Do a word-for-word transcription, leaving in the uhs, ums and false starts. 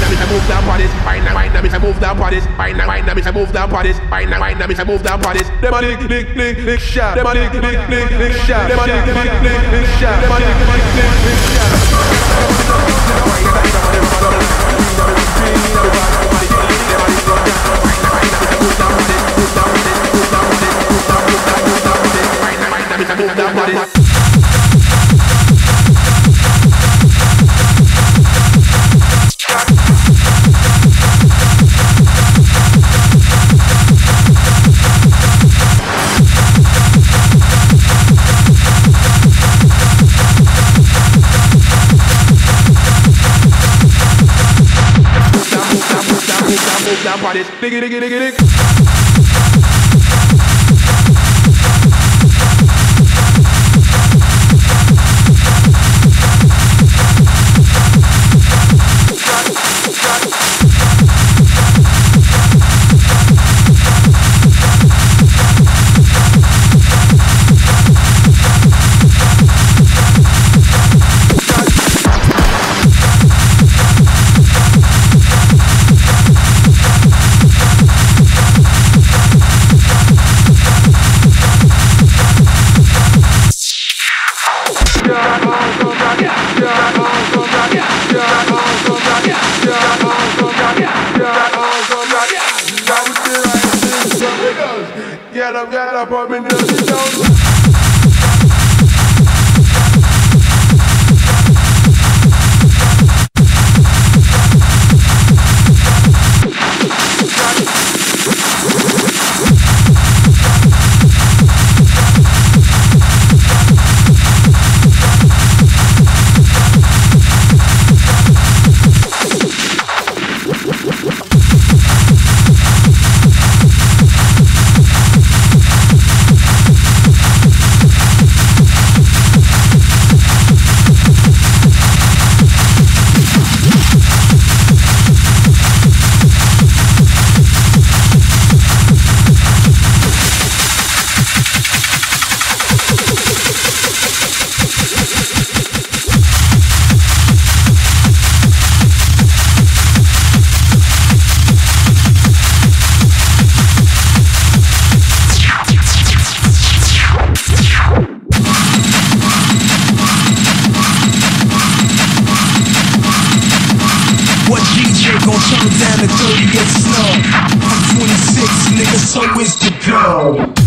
now, me say move down for this. Wine now, wine now, me say move down for this. Wine now, wine now, me say move down for this. Wine now, wine now, me say move down for this. Them a lick, lick, lick, lick shot. Them a lick, lick, lick, lick shot. Them a lick, lick, lick, lick shot. Them a lick, lick, lick, lick shot. Move down for this. Move down for this. Diggy, diggy, diggy, diggy. Get up, get up, up in the down. Gon' turn down the thirty-eight snow. I'm twenty-six, nigga, so is the go.